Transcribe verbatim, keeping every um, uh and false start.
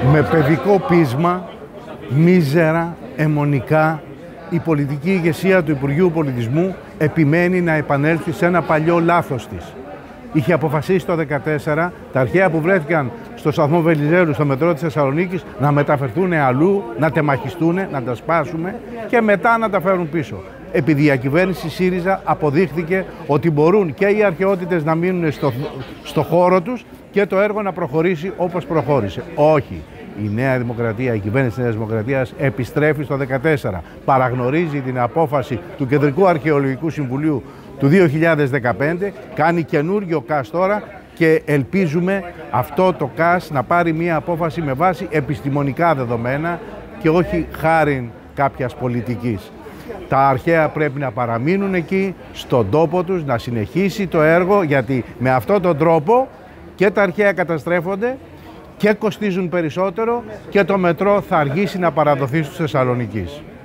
Με παιδικό πείσμα, μίζερα, αιμονικά, η πολιτική ηγεσία του Υπουργείου Πολιτισμού επιμένει να επανέλθει σε ένα παλιό λάθος της. Είχε αποφασίσει το δύο χιλιάδες δεκατέσσερα τα αρχαία που βρέθηκαν στο σταθμό Βελιζέρου, στο μετρό της Θεσσαλονίκης, να μεταφερθούν αλλού, να τεμαχιστούν, να τα σπάσουμε και μετά να τα φέρουν πίσω. Επί διακυβέρνηση ΣΥΡΙΖΑ αποδείχθηκε ότι μπορούν και οι αρχαιότητες να μείνουν στο, στο χώρο τους και το έργο να προχωρήσει όπως προχώρησε. Όχι. Η Νέα Δημοκρατία, η κυβέρνηση της Νέας Δημοκρατίας επιστρέφει στο δύο χιλιάδες δεκατέσσερα. Παραγνωρίζει την απόφαση του Κεντρικού Αρχαιολογικού Συμβουλίου του δύο χιλιάδες δεκαπέντε, κάνει καινούριο ΚΑΣ τώρα και ελπίζουμε αυτό το ΚΑΣ να πάρει μια απόφαση με βάση επιστημονικά δεδομένα και όχι χάριν κάποιας πολιτικής. Τα αρχαία πρέπει να παραμείνουν εκεί, στον τόπο τους, να συνεχίσει το έργο, γιατί με αυτόν τον τρόπο και τα αρχαία καταστρέφονται και κοστίζουν περισσότερο και το μετρό θα αργήσει να παραδοθεί στους Θεσσαλονικείς.